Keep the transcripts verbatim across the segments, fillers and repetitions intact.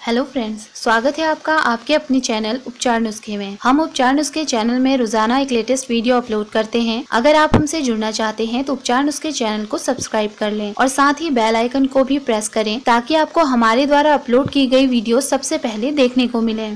Hello friends, स्वागत है आपका आपके अपने चैनल उपचार नुस्खे में। हम उपचार नुस्खे चैनल में रोजाना एक लेटेस्ट वीडियो अपलोड करते हैं। अगर आप हमसे जुड़ना चाहते हैं तो उपचार नुस्खे चैनल को सब्सक्राइब कर लें और साथ ही बेल आइकन को भी प्रेस करें ताकि आपको हमारे द्वारा अपलोड की गई वीडियो सबसे पहले देखने को मिले।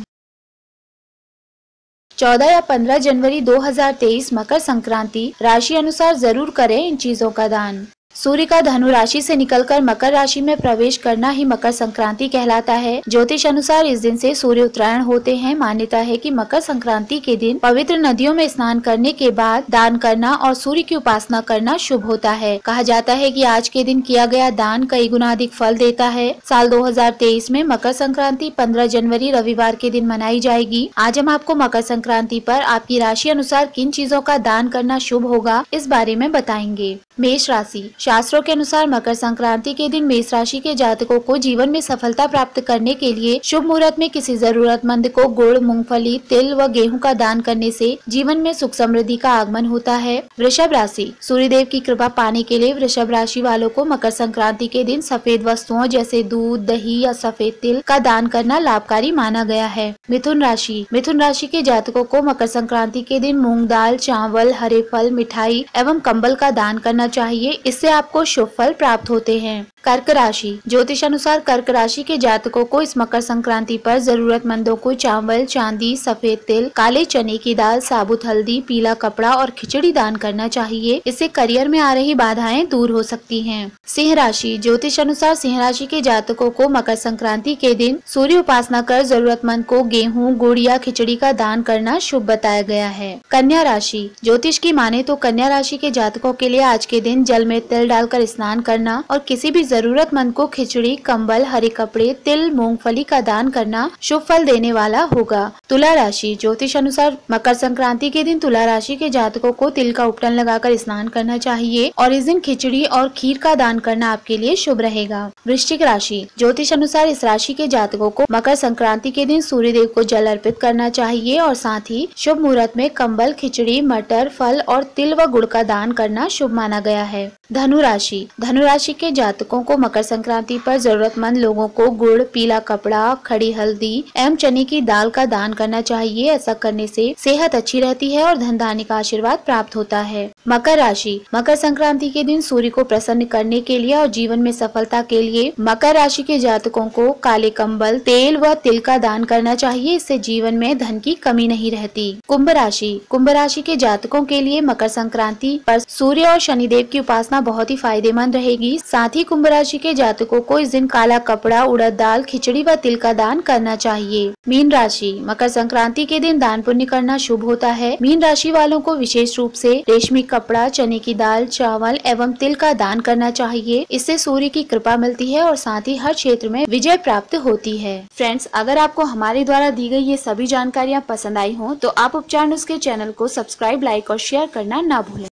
चौदह या पंद्रह जनवरी दो हज़ार तेईस मकर संक्रांति राशि अनुसार जरूर करें इन चीजों का दान। सूर्य का धनु राशि से निकलकर मकर राशि में प्रवेश करना ही मकर संक्रांति कहलाता है। ज्योतिष अनुसार इस दिन से सूर्य उत्तरायण होते हैं। मान्यता है कि मकर संक्रांति के दिन पवित्र नदियों में स्नान करने के बाद दान करना और सूर्य की उपासना करना शुभ होता है। कहा जाता है कि आज के दिन किया गया दान कई गुना अधिक फल देता है। साल दो हज़ार तेईस में मकर संक्रांति पंद्रह जनवरी रविवार के दिन मनाई जाएगी। आज हम आपको मकर संक्रांति पर आपकी राशि अनुसार किन चीजों का दान करना शुभ होगा इस बारे में बताएंगे। मेष राशि। शास्त्रों के अनुसार मकर संक्रांति के दिन मेष राशि के जातकों को जीवन में सफलता प्राप्त करने के लिए शुभ मुहूर्त में किसी जरूरतमंद को गुड़, मूंगफली, तिल व गेहूं का दान करने से जीवन में सुख समृद्धि का आगमन होता है। वृषभ राशि। सूर्यदेव की कृपा पाने के लिए वृषभ राशि वालों को मकर संक्रांति के दिन सफेद वस्तुओं जैसे दूध, दही या सफेद तिल का दान करना लाभकारी माना गया है। मिथुन राशि। मिथुन राशि के जातकों को मकर संक्रांति के दिन मूंग दाल, चावल, हरे फल, मिठाई एवं कंबल का दान करना चाहिए। इससे आपको शुभ फल प्राप्त होते हैं। कर्क राशि। ज्योतिष अनुसार कर्क राशि के जातकों को इस मकर संक्रांति पर जरूरतमंदों को चावल, चांदी, सफेद तिल, काले चने की दाल, साबुत हल्दी, पीला कपड़ा और खिचड़ी दान करना चाहिए। इससे करियर में आ रही बाधाएं दूर हो सकती हैं। सिंह राशि। ज्योतिष अनुसार सिंह राशि के जातकों को मकर संक्रांति के दिन सूर्य उपासना कर जरूरतमंद को गेहूं, गुड़ या खिचड़ी का दान करना शुभ बताया गया है। कन्या राशि। ज्योतिष की माने तो कन्या राशि के जातकों के लिए आज के दिन जल में तिल डालकर स्नान करना और किसी भी जरूरतमंद को खिचड़ी, कंबल, हरे कपड़े, तिल, मूंगफली का दान करना शुभ फल देने वाला होगा। तुला राशि। ज्योतिष अनुसार मकर संक्रांति के दिन तुला राशि के जातकों को तिल का उपटन लगाकर स्नान करना चाहिए और इस दिन खिचड़ी और खीर का दान करना आपके लिए शुभ रहेगा। वृश्चिक राशि। ज्योतिष अनुसार इस राशि के जातकों को मकर संक्रांति के दिन सूर्यदेव को जल अर्पित करना चाहिए और साथ ही शुभ मुहूर्त में कंबल, खिचड़ी, मटर, फल और तिल व गुड़ का दान करना शुभ माना गया है। धनु राशि। धनु राशि के जातकों को मकर संक्रांति पर जरूरतमंद लोगों को गुड़, पीला कपड़ा, खड़ी हल्दी एवं चने की दाल का दान करना चाहिए। ऐसा करने से सेहत अच्छी रहती है और धन धान्य का आशीर्वाद प्राप्त होता है। मकर राशि। मकर संक्रांति के दिन सूर्य को प्रसन्न करने के लिए और जीवन में सफलता के लिए मकर राशि के जातकों को काले कंबल, तेल व तिल का दान करना चाहिए। इससे जीवन में धन की कमी नहीं रहती। कुंभ राशि। कुंभ राशि के जातकों के लिए मकर संक्रांति पर सूर्य और शनिदेव की उपासना बहुत ही फायदेमंद रहेगी। साथ ही कुंभ राशि के जातकों को इस दिन काला कपड़ा, उड़द दाल, खिचड़ी व तिल का दान करना चाहिए। मीन राशि। मकर संक्रांति के दिन दान पुण्य करना शुभ होता है। मीन राशि वालों को विशेष रूप से रेशमी कपड़ा, चने की दाल, चावल एवं तिल का दान करना चाहिए। इससे सूर्य की कृपा मिलती है और साथ ही हर क्षेत्र में विजय प्राप्त होती है। फ्रेंड्स, अगर आपको हमारे द्वारा दी गई ये सभी जानकारियाँ पसंद आई हो तो आप उपचार नुस्खे चैनल को सब्सक्राइब, लाइक और शेयर करना ना भूलें।